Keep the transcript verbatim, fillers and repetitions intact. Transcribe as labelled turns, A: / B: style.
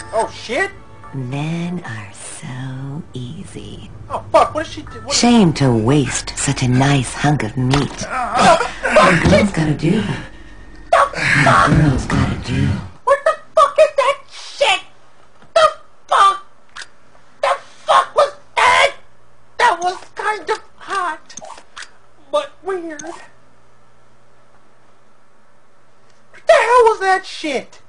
A: Oh shit!
B: Men are so easy.
A: Oh fuck! What is she do? What
B: Shame to waste such a nice hunk of meat. A girl's gotta do. A girl's gotta do.
A: What the fuck is that shit? The fuck? The fuck was that? That was kind of hot, but weird. What the hell was that shit?